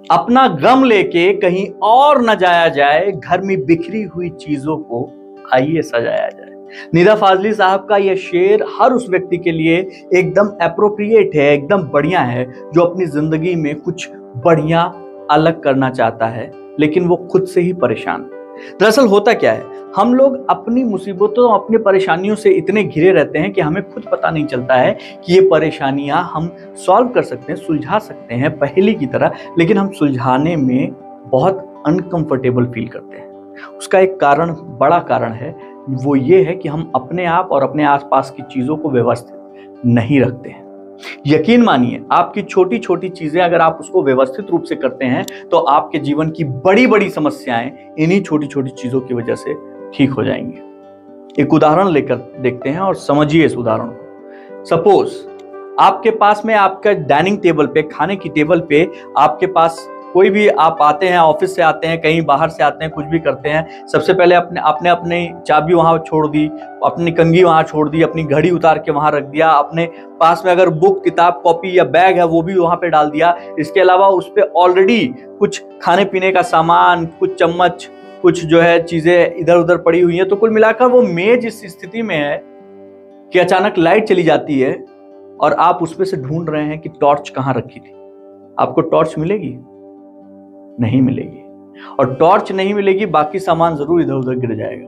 अपना गम लेके कहीं और न जाया जाए, घर में बिखरी हुई चीजों को आइए सजाया जाए। निदा फाजली साहब का यह शेर हर उस व्यक्ति के लिए एकदम एप्रोप्रिएट है, एकदम बढ़िया है, जो अपनी जिंदगी में कुछ बढ़िया अलग करना चाहता है लेकिन वो खुद से ही परेशान। दरअसल होता क्या है, हम लोग अपनी मुसीबतों, अपनी परेशानियों से इतने घिरे रहते हैं कि हमें खुद पता नहीं चलता है कि ये परेशानियां हम सॉल्व कर सकते हैं, सुलझा सकते हैं पहेली की तरह, लेकिन हम सुलझाने में बहुत अनकंफर्टेबल फील करते हैं। उसका एक कारण, बड़ा कारण है, वो ये है कि हम अपने आप और अपने आसपास की चीजों को व्यवस्थित नहीं रखते हैं। यकीन मानिए, आपकी छोटी छोटी चीजें अगर आप उसको व्यवस्थित रूप से करते हैं तो आपके जीवन की बड़ी बड़ी समस्याएं इन्हीं छोटी छोटी चीजों की वजह से ठीक हो जाएंगी। एक उदाहरण लेकर देखते हैं और समझिए इस उदाहरण को। सपोज आपके पास में, आपका डाइनिंग टेबल पे, खाने की टेबल पे आपके पास कोई भी, आप आते हैं, ऑफिस से आते हैं, कहीं बाहर से आते हैं, कुछ भी करते हैं, सबसे पहले आपने अपनी चाबी वहां छोड़ दी, अपनी कंघी वहां छोड़ दी, अपनी घड़ी उतार के वहां रख दिया, अपने पास में अगर बुक, किताब, कॉपी या बैग है वो भी वहां पे डाल दिया। इसके अलावा उस पे ऑलरेडी कुछ खाने पीने का सामान, कुछ चम्मच, कुछ जो है चीजें इधर उधर पड़ी हुई है। तो कुल मिलाकर वो मेज इस स्थिति में है कि अचानक लाइट चली जाती है और आप उसमें से ढूंढ रहे हैं कि टॉर्च कहां रखी थी। आपको टॉर्च मिलेगी? नहीं मिलेगी। और टॉर्च नहीं मिलेगी, बाकी सामान जरूर इधर उधर गिर जाएगा।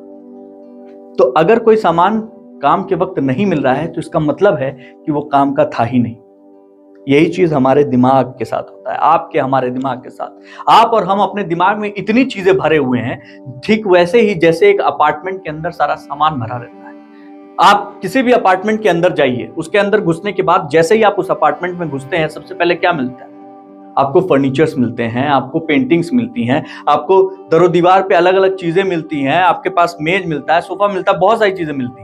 तो अगर कोई सामान काम के वक्त नहीं मिल रहा है तो इसका मतलब है कि वो काम का था ही नहीं। यही चीज हमारे दिमाग के साथ होता है, आपके हमारे दिमाग के साथ। आप और हम अपने दिमाग में इतनी चीजें भरे हुए हैं, ठीक वैसे ही जैसे एक अपार्टमेंट के अंदर सारा सामान भरा रहता है। आप किसी भी अपार्टमेंट के अंदर जाइए, उसके अंदर घुसने के बाद जैसे ही आप उस अपार्टमेंट में घुसते हैं, सबसे पहले क्या मिलता है? आपको फर्नीचर्स मिलते हैं, आपको पेंटिंग्स मिलती हैं, आपको दरो दीवार पे अलग अलग चीजें मिलती हैं, आपके पास मेज मिलता है, सोफा मिलता है, बहुत सारी चीजें मिलती हैं।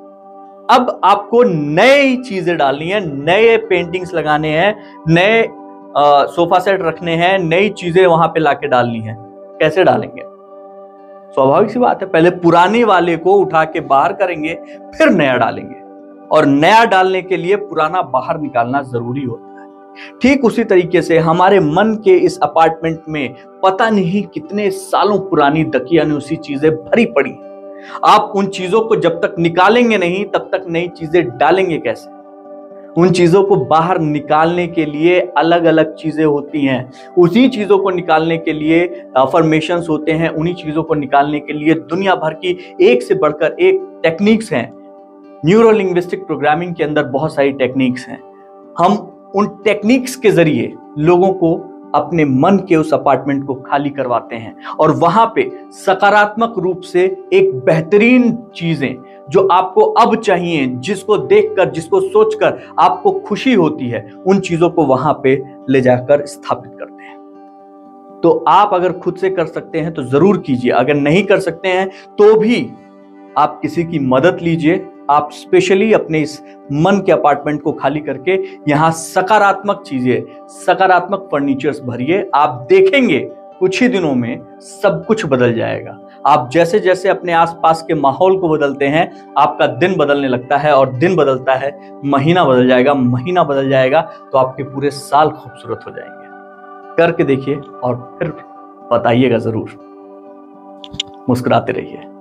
अब आपको नई चीजें डालनी है, नए पेंटिंग्स लगाने हैं, नए सोफा सेट रखने हैं, नई चीजें वहां पे लाके डालनी है। कैसे डालेंगे? स्वाभाविक सी बात है, पहले पुराने वाले को उठा के बाहर करेंगे, फिर नया डालेंगे। और नया डालने के लिए पुराना बाहर निकालना जरूरी होता है। ठीक उसी तरीके से हमारे मन के इस अपार्टमेंट में पता नहीं कितने सालों पुरानी दकियानूसी चीजें भरी पड़ी। आप उन चीजों को जब तक निकालेंगे नहीं, तब तक नई चीजें डालेंगे कैसे? उन चीजों को बाहर निकालने के लिए अलग अलग चीजें होती हैं, उसी चीजों को निकालने के लिए अफर्मेशंस होते हैं, उन्हीं चीजों को निकालने के लिए दुनिया भर की एक से बढ़कर एक टेक्निक्स हैं। न्यूरो लिंग्विस्टिक प्रोग्रामिंग के अंदर बहुत सारी टेक्निक्स हैं। हम उन टेक्निक्स के जरिए लोगों को अपने मन के उस अपार्टमेंट को खाली करवाते हैं और वहां पे सकारात्मक रूप से एक बेहतरीन चीजें जो आपको अब चाहिए, जिसको देखकर, जिसको सोचकर आपको खुशी होती है, उन चीजों को वहां पे ले जाकर स्थापित करते हैं। तो आप अगर खुद से कर सकते हैं तो जरूर कीजिए, अगर नहीं कर सकते हैं तो भी आप किसी की मदद लीजिए। आप स्पेशली अपने इस मन के अपार्टमेंट को खाली करके यहां सकारात्मक चीजें, सकारात्मक फर्नीचर्स भरिए। आप देखेंगे कुछ ही दिनों में सब कुछ बदल जाएगा। आप जैसे जैसे अपने आसपास के माहौल को बदलते हैं, आपका दिन बदलने लगता है, और दिन बदलता है, महीना बदल जाएगा, महीना बदल जाएगा, तो आपके पूरे साल खूबसूरत हो जाएंगे। करके देखिए और फिर बताइएगा जरूर। मुस्कुराते रहिए।